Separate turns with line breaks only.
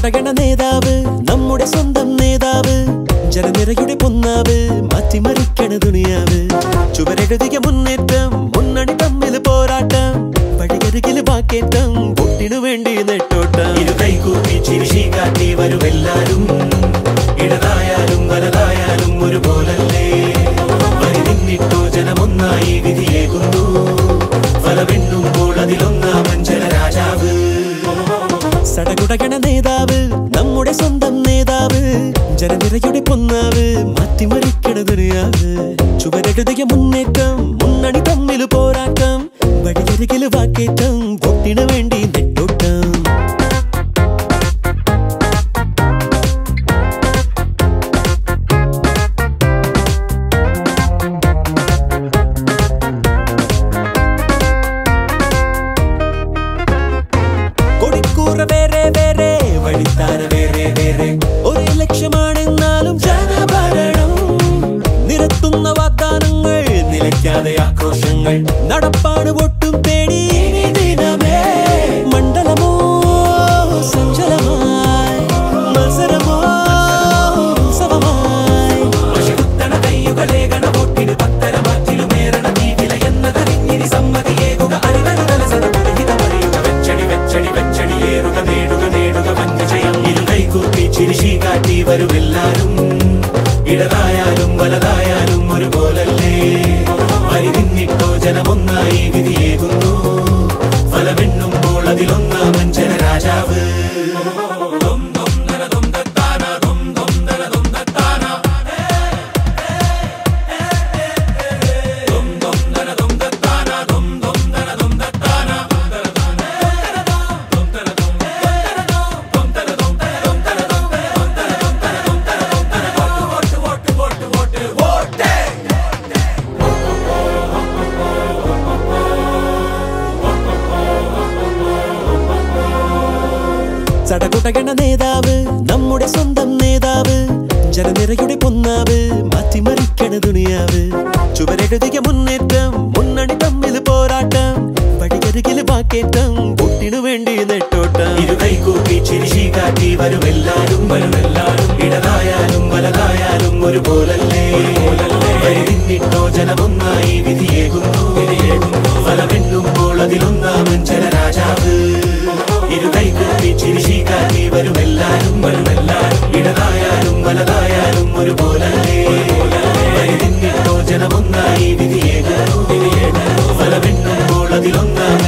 സടകുടകണ നേതാവ് നമ്മുടെ സ്വന്തം നേതാവ് ജനനിരയുടെ പൊന്നാവ് മാറ്റിമറിക്കണ ദുനിയാവ് ചുവരെഴുതിയ മുന്നേറ്റം മുന്നണി തമ്മിൽ പോരാട്ടം വഴിയരികിൽ വാക്കേറ്റം വോട്ടിനു വേണ്ടി നെട്ടോട്ടം ഇരുകൈകൂപ്പി ചിരിശി കാട്ടി വരുമെല്ലാരും ഇടതായാലും വലതായാലും ഒരുപോലല്ലേ വരി നിന്നിട്ടോ ജനമൊന്നായി വിധിയേകുന്നു ഫലമെണ്ണുമ്പോൾ അതിലൊന്നാമൻ ജനരാജാവ് സടകുടകണ നേതാവ് നമ്മുടെ സ്വന്തം നേതാവ് ജനനിരയുടെ പൊന്നാവ് മാറ്റിമറിക്കണ ദുനിയാവ് ചുവരെഴുതിയ മുന്നേറ്റം മുന്നണി തമ്മിൽ പോരാട്ടം വഴിയരികിൽ വാക്കേറ്റം വോട്ടിനു വേണ്ടി നെട്ടോട്ടം കൊടിക്കൂറ വേറെ വേറെ വഴിത്താര വേറെ വേറെ ഒരേ ലക്ഷ്യമാണെന്നാലും ജനഭരണം നിരത്തുന്ന വാഗ്ദാനങ്ങൾ നിലയ്ക്കാതെ ആക്രോശങ്ങൾ നടപ്പാട് ഒട്ടും തേടി ദിനമേ മണ്ഡലമോ സഞ്ചലമായി മത്സരമോ ഉത്സവമായി കുത്തണ കയ്യുകളെ ഗണവോട്ടിന് പത്തര മാറ്റിലുമേറണ തീവില എന്നതറിഞ്ഞിരി സമ്മതിയേകുക വെച്ചടിയേറുക നേടുക നേടുക വന്യജയം ഇരുകൈകൂപ്പി ചിരിശി കാട്ടി വരുമെല്ലാരും ഇടതായാലും വലതായാലും ഒരുപോലല്ലേ വരി നിന്നിട്ടോ ജനമൊന്നായി വിധിയേകുന്നു ഫലമെണ്ണുമ്പോൾ അതിലൊന്നാമൻ ജനരാജാവ് സടകുടകണ നേതാവ് നമ്മുടെ സ്വന്തം നേതാവ് ജനനിരയുടെ പൊന്നാവ് മാറ്റിമറിക്കണ ദുനിയാവ് ചുവരെഴുതിയ മുന്നേറ്റം മുന്നണി തമ്മിൽ പോരാട്ടം വഴിയരികിൽ വാക്കേറ്റം വോട്ടിനു വേണ്ടി നെട്ടോട്ടം ഇരുകൈകൂപ്പി ചിരിശി കാട്ടി വരുമെല്ലാരും ഇടതായാലും വലതായാലും ഒരുപോലല്ലേ വരി നിന്നിട്ടോ ജനമൊന്നായി വിധിയേകുന്നു ഫലമെണ്ണുമ്പോൾ അതിലൊന്നാമൻ ജനരാജാവ് ഇരുകൈകൂപ്പി ചിരിശി കാട്ടി വരുമെല്ലാരും ഇടതായാലും വലതായാലും ഒരുപോലല്ലേ വരി നിന്നിട്ടോ ജനമൊന്നായി വിധിയേകുന്നു ഫലമെണ്ണുമ്പോൾ അതിലൊന്നാമൻ